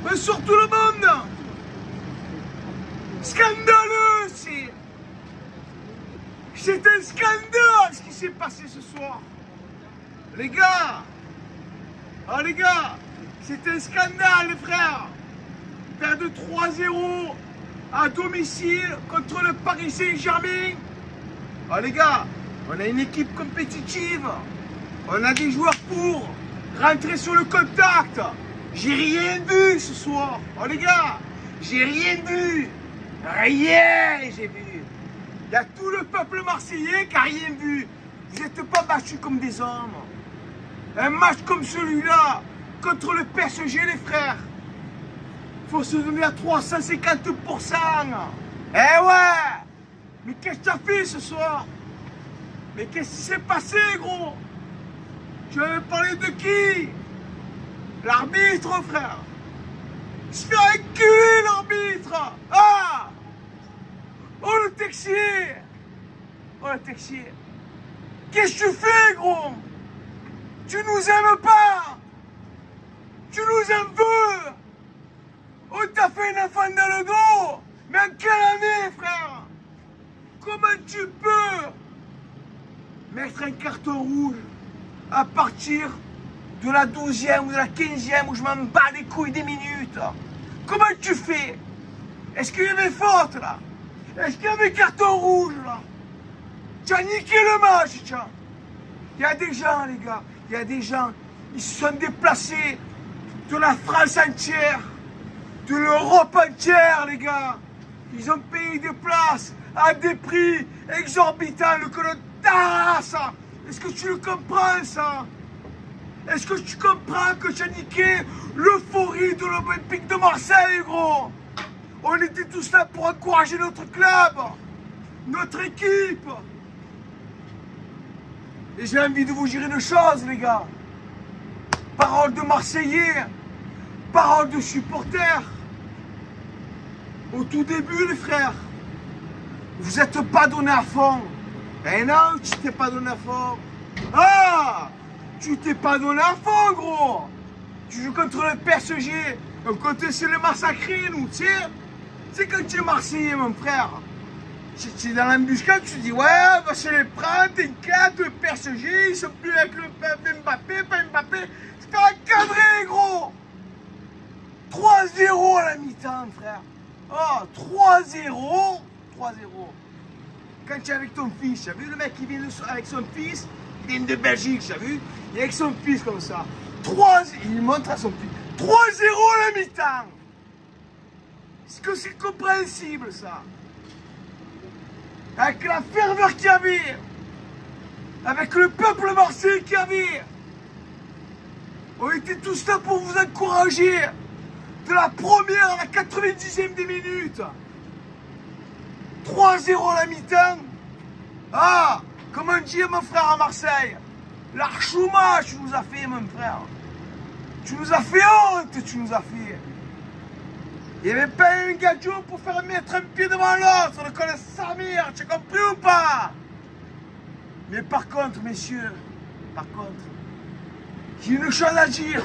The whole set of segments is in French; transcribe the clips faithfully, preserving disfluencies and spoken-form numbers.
Mais sur tout le monde. Scandaleux, c'est... C'est un scandale ce qui s'est passé ce soir. Les gars. Ah les gars. C'est un scandale les frères. Perdre trois zéro à domicile contre le Paris Saint-Germain. Ah les gars. On a une équipe compétitive. On a des joueurs pour rentrer sur le contact. J'ai rien vu ce soir. Oh les gars, j'ai rien vu. Rien j'ai vu. Il y a tout le peuple marseillais qui n'a rien vu. Vous n'êtes pas battus comme des hommes. Un match comme celui-là, contre le P S G les frères, faut se donner à trois cent cinquante pour cent. Eh ouais. Mais qu'est-ce que tu as fait ce soir? Mais qu'est-ce qui s'est passé, gros? Tu avais parlé de qui? L'arbitre, frère. Il se fait enculer, l'arbitre. Ah! Oh, le Texier. Oh, le Texier. Qu'est-ce que tu fais, gros? Tu nous aimes pas. Tu nous en veux. On t'a fait un enfant dans le dos. Mais en quelle année, frère? Comment tu peux mettre un carton rouge à partir de la douzième ou de la quinzième où je m'en bats les couilles des minutes? Comment tu fais? Est-ce qu'il y avait faute là? Est-ce qu'il y avait carton rouge là? Tu as niqué le match, tiens. Il y a des gens, les gars, il y a des gens, ils se sont déplacés de la France entière, de l'Europe entière, les gars. Ils ont payé des places à des prix exorbitants, le colonne. Ah, ça. Est-ce que tu le comprends, ça? Est-ce que tu comprends que tu as niqué l'euphorie de l'Olympique de Marseille, gros? On était tous là pour encourager notre club, notre équipe. Et j'ai envie de vous dire une chose, les gars. Parole de Marseillais, parole de supporters. Au tout début, les frères, vous n'êtes pas donné à fond. Eh non, tu t'es pas donné à fond. Ah! Tu t'es pas donné à fond, gros. Tu joues contre le P S G. Un côté, c'est le massacré, nous, tu sais. C'est quand tu es Marseillais, mon frère. Tu es dans l'embuscade, tu dis, ouais, on va se les prendre, t'inquiète, le P S G, ils sont plus avec le Mbappé, pas Mbappé. C'est pas encadré, gros. trois zéro à la mi-temps, frère. Oh, trois zéro. trois zéro. Quand tu es avec ton fils, tu as vu le mec qui vient avec son fils, il vient de Belgique, tu as vu? Il est avec son fils comme ça. trois, il montre à son fils. trois zéro à la mi-temps. Est-ce que c'est compréhensible ça? Avec la ferveur qu'il y avait, avec le peuple marseillais qu'il y avait, on était tous là pour vous encourager de la première à la quatre-vingt-dixième des minutes. trois zéro à la mi-temps. Ah, comme on dit mon frère à Marseille, l'archouma tu nous as fait, mon frère. Tu nous as fait honte, tu nous as fait. Il n'y avait pas un gadget pour faire mettre un pied devant l'autre, le col Samir, tu as compris ou pas? Mais par contre, messieurs, par contre, j'ai une chose à dire.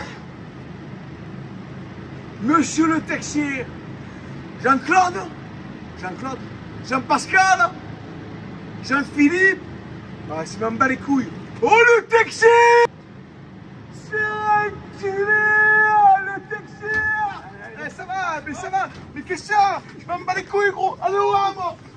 Monsieur le Texier, Jean-Claude, Jean-Claude, Jean-Pascal, Jean-Philippe, ah, c'est même pas les couilles. Oh le Texier! C'est enculé, le Texier! Eh, ça va, mais ça va, mais qu'est-ce que ça? Je m'en bats les couilles, gros! Allez, au